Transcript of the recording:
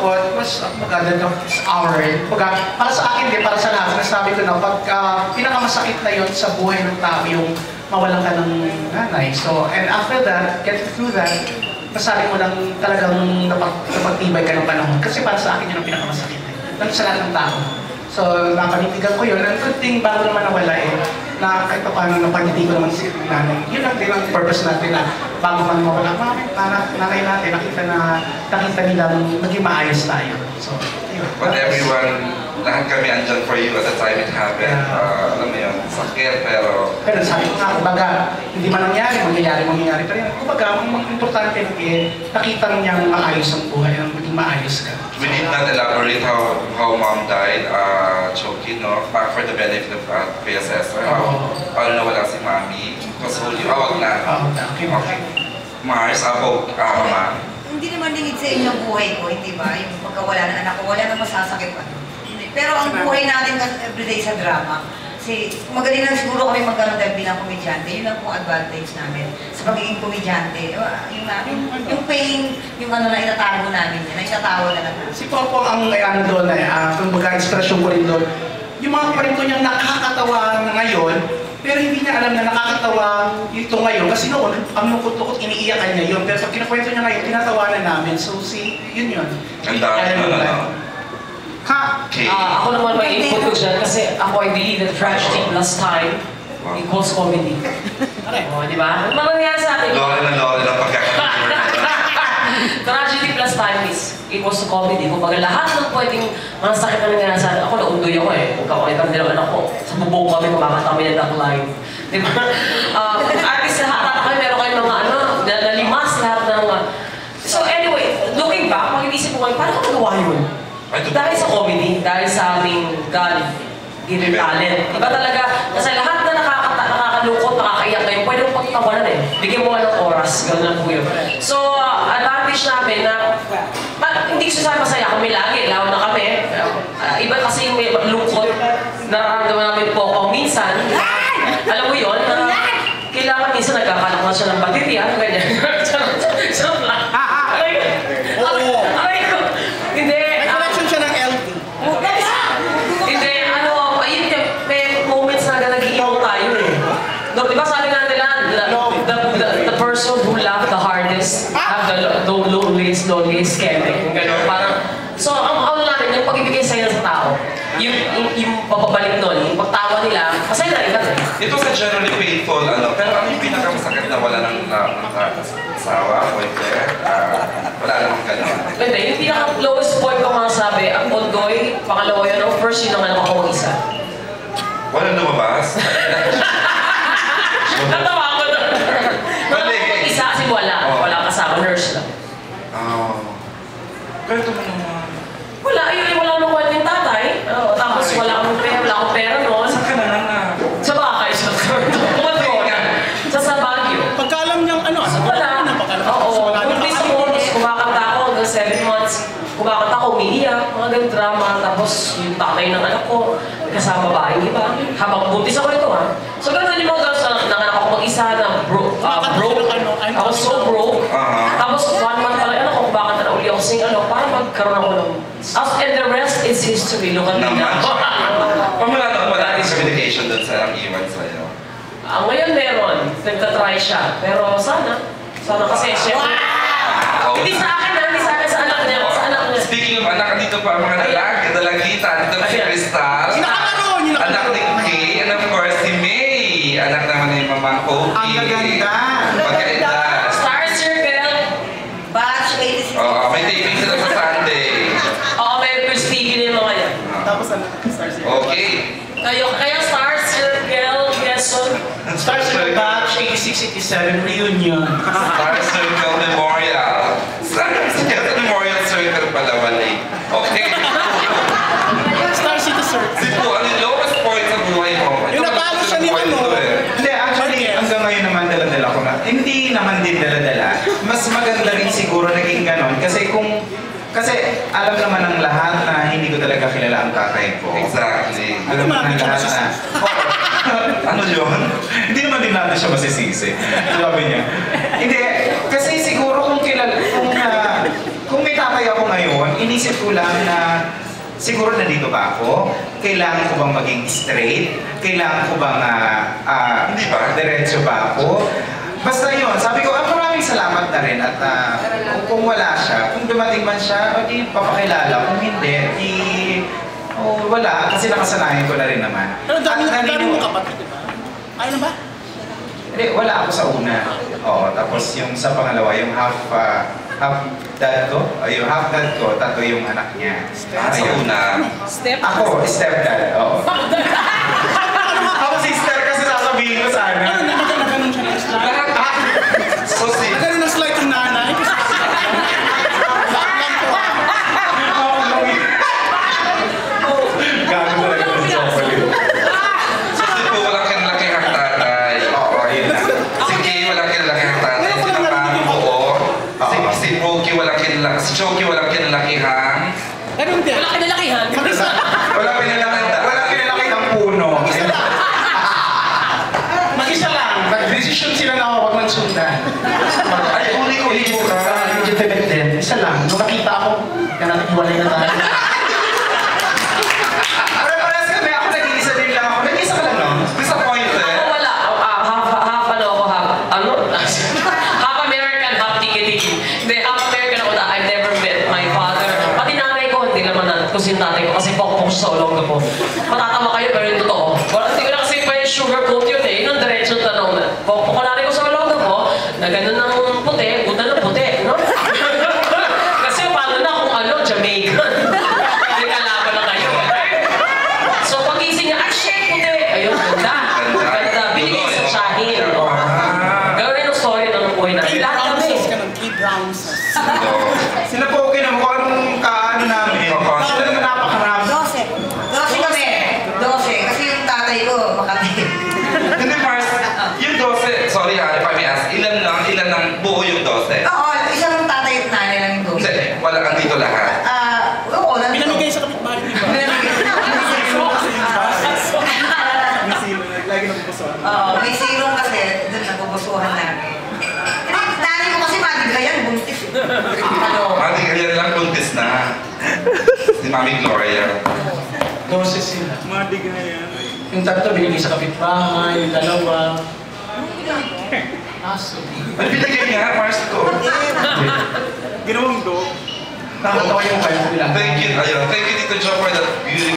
malungkot, mas maganda ng hour. Para sa akin, para sa lahat, nasabi ko na pag pinakamasakit na yun sa buhay ng tao yung mawalan ka ng nanay. So, and after that, get through that, masabi mo lang talagang napagtibay ka ng panahon. Kasi para sa akin yun ang pinakamasakit. Sa lahat ng tao. So, napanitigan ko yun. Ang good thing, bago naman nawala na kahit paano napaniti ko naman si nanay. Yun lang din ang purpose natin na bago man mawala, nanay natin, nakita nilang maging maayos tayo. So, yun. But everyone, lahat kami andyan for you at the time it happened. Alam mo yun, sakit pero... Pero sabi ko nga, kumbaga, hindi man mangyayari pa rin. Kumbaga, ang importante nakita niyang maayos ang buhay, maging maayos ka. We did not elaborate how mom died, Choki, no? For the benefit of Kuya Cesar. Paano nawala si Mami? Kasi awag na. Okay. Mars, Ma. Hindi naman lingid sa inyo ang buhay ko, hindi ba? Yung pagkawala ng anak ko, wala nang masasakit pa. Pero ang buhay natin everyday sa drama, kasi magaling lang siguro kami magkaroon dahil bilang komedyante, yun lang pong advantage namin sa pagiging komedyante. Yung pain, yung ano na itatago namin yan, na itatawa na lang. Si Popo ang ano doon kumbaga inspirasyon ko rin doon. Yung mga kwento niyang nakakatawa ngayon, pero hindi niya alam na nakakatawa ito ngayon. Kasi noon, ang lungkot-lungkot, iniiyakan niya yun. Pero pag kinakwento niya ngayon, tinatawanan namin. So, yun. Ang dami ako naman may input ko dyan kasi ako I believe that tragedy plus time equals comedy. Di ba? Ano nangyari sa akin? Lore na pagkakalimutan. Tragedy plus time is equals to comedy. Kung baga lahat ng pwedeng mga sakit na nangyari sa akin, ako naundoy ako Kung kakakita nila anak ko, sa bubong kami kumakanta kami ng duck line. Di ba? At least lahat kami meron kayong mga nalimas lahat ng... So anyway, looking back, mag-iisip ko ngayon, paano ko nagawa yun? Dahil sa comedy, dahil sa aming God-given talent. Iba talaga, kasi lahat na nakakalungkot, nakakaiyak ngayon, pwede mong pagtawanan Bigyan mo ng oras, gano'n lang po yun. So, advantage namin na, hindi ko sasabi masaya kami lagi, lalo na kami. Iba kasi yung may lungkot, nararamdaman namin po ako minsan. Alam mo yun, kailangan minsan nagkakalak na siya ng baterya, ganyan. Sarap lang. Hindi. Di ba sabi nga nila, the person who laughed the hardest have the loneliest scandal. Parang, so ang natin, yung pag-ibigay sa'yo sa tao, yung papabalik nun, yung pagtawa nila, kasi na rin Ito sa generally painful, pero ano yung pinakamasakit na wala ng asawa, boyfriend, wala namang gano'n. Hindi, yung pinaka-lowest point ko masasabi, ang Pondoy, pangalawa yun, ang first yun ang ako mag-isa. Walang lumabas? Natawa ko doon. Isa kasi wala kasama, nurse lang. Ganito mo naman. Wala nang kwento yung tatay. Tapos wala akong pera noon. Saan ka na? Sa bakay, sa Baguio. Pagkalam niyang Wala. Oo. Kumplis ako, kumakanta ako hanggang 7 months. Kumakanta ako, umiiyak, mga ganun drama. Tapos yung tatay ng anak ko, kasama bahay iba. Habang buntis ako ito So ganun yung mga girls na nanganak ako mag-isa na broke. I was so broke. Tapos 1 month pa lang ako, bakit na uli ako sing para magkaroon ako ng... And the rest is history. Look at me now. Wala din communication doon sa iwan sa'yo. Ngayon meron. Nagtatry siya. Pero sana kasi syempre... Hindi sa akin sa anak niya. Speaking of anak, dito pa ang mga dalagita. Dito pa si Crystal. Anak ni Kay. And of course, si May. Anak naman ni Mama Koki. Ang gaganda. Magkaida. Star Circle. Batch 86. May taping sila sa Sunday. May prestige din mga yan. Tapos Star Circle. Okay. Kaya Star Circle, Quezon. Star Circle Batch 86-87 Reunion. Star Circle Memorial. Star Circle Memorial Circle pala, wali. Okay. Star City Circle. Ano yung lowest point sa buhay mo? Yung napalo siya ni Hindi, actually, hanggang ngayon naman dala-dala ko na. Hindi naman din dala-dala. Mas maganda rin siguro naging ganon. Kasi alam naman ng lahat na hindi ko talaga kilala ang tatay ko. Exactly. Alam naman ng lahat na. Ano yun? Hindi naman din natin siya masisisi. Sabi niya. Hindi, kasi siguro kung kung may tatay ako ngayon, inisip ko lang na siguro nandito ba ako? Kailangan ko bang maging straight? Kailangan ko bang Hindi ba? diretso ba ako? Basta yun, sabi ko, maraming salamat na rin at kung wala siya, kung dumating man siya, o di papakilala. Kung hindi, wala, kasi nakasanayan ko na rin naman. Pero dami At mo kapatid, di ba? Ano ba? Hindi, wala ako sa una. Oo, tapos yung sa pangalawa, yung half dad ko, yung half dad ko, tato yung anak niya. Sa una. Step? Ako, stepdad, oo. Ako sister kasi sasabihin ko sana. Ano, nagano'n siya ng slide? So si... Nagano'n ng slide yung nanay? Gago talaga ng chocolate. So si Po walang kinalakihang tatay. Oo, yun na. Si Kay walang kinalakihang tatay. Si Papa buo. Si Poki walang kinalakihang... Si Choki walang kinalakihang... Ganun din. Wala kinalakihan. Wala pinalaki ng puno. Mag-isa lang. Nag-decision sila na huwag nang sundan. Ay, uli ko ka. Legitimate din. Isa lang. Nung nakita ako, kaya natin hiwalay na tayo. Parang kami, ako nag-iisa din lang ako. Nag-iisa ka lang, no? Disappointed. Ako wala. Half American, half tiki-tiki. Hindi, half American ako na I've never met my father. Pati nanay ko, hindi naman kung si tatay ko kasi pokpok siya sa ulong ko. Matatawa kayo pero yung totoo. Wala, hindi ko na kasi pa yung sugarcoat yun eh. Yun ang diretsyo tanong na. Pokpok ko nanay ko sa ulong ko na ganun ng puti, buta ng puti, no? Kasi paano na kung Jamaican. Hindi kalaban na kayo. So pagising niya, shit, puti! Ayun, ganda. Ganda. Binigay sa Shahin. Gawin rin ang story ng buhay natin. Lahat kami. Brownses ka ng Brownses. Sila po okay naman kung anong kaano namin. Sila naman napakarami. 12 kami. 12. Kasi yung tatay ko, Makati. Hindi, Mars. Yung 12, sorry ha, if I may ask, ilan ang buo yung 12? Oo, isang tatay at nanay lang yung 12. Hindi, wala kang dito lahat. Oo, nandito. Pinamigay sa kapitbahay, di ba? May silo, lagi napupusuan. Oo, may silong kasi doon nabubusuhan namin. Nanay ko kasi madiglayan, buntis. Mati, ganyan lang, buntis na. Si Mami Gloria. 12 sila. Madig na yan. Yung tatlo binigay sa kapitbahay, yung dalawa. Aso. Ano binigay niya, Mars ko? Ginawang dog. Nakatawa yung kayo nila. Thank you, Tito Joe, for that beautiful